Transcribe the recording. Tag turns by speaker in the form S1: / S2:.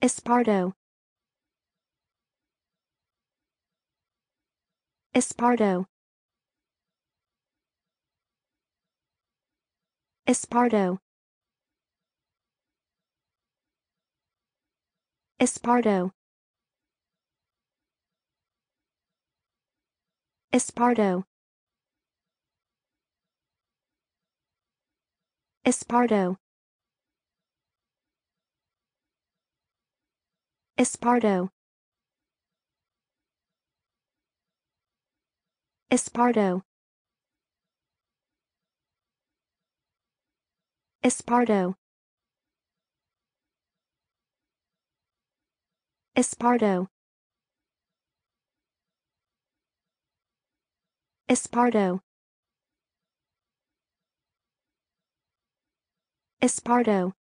S1: Esparto. Esparto. Esparto. Esparto. Esparto. Esparto. Esparto. Esparto. Esparto. Esparto. Esparto. Esparto.